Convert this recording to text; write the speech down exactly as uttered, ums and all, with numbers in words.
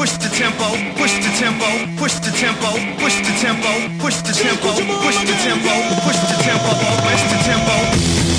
push the tempo, push the tempo, push the tempo, push the tempo, push the tempo, push the tempo, push the tempo, push the tempo.